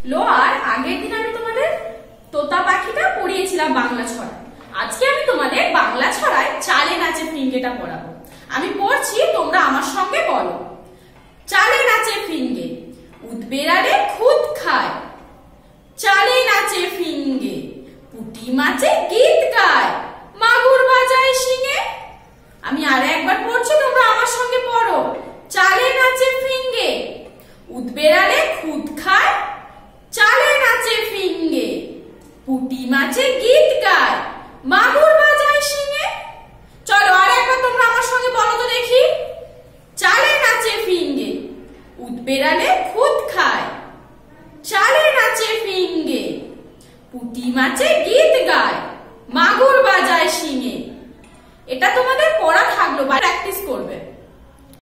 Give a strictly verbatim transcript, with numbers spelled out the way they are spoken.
Lower আগের দিন আমি তোমাদের তোতা পাখিটা পড়িয়েছিলাম বাংলা ছড়া। আজকে আমি তোমাদের বাংলা ছড়ায় চালে নাচে ফিঙ্গেটা পড়াবো। আমি পড়ছি, তোমরা আমার সঙ্গে বলো। চালে নাচে ফিঙ্গে উদবেড়ালে খুদ খায়, চালে নাচে ফিঙ্গে পুঁটি মাছে গীত গায়, মাগুর বাজায় শিঙে। আমি আর একবার পড়ছি, তোমরা আমার সঙ্গে পড়ো। চালে নাচে ফিঙ্গে উদবেড়ালে খুদ খায়, চালে নাচে ফিঙ্গে পুঁটি মাছে গীত গায়, মাগুর বাজায় শিঙে। চলো আর একবার তোমরা আমার সঙ্গে বলো তো দেখি। চালে নাচে ফিঙ্গে উদবেড়ালে খুদ খায়, চালে নাচে ফিঙ্গে পুঁটি মাছে গীত গায়, মাগুর বাজায় শিঙে। এটা তোমাদের পড়া থাকলো, বা প্র্যাকটিস করবে।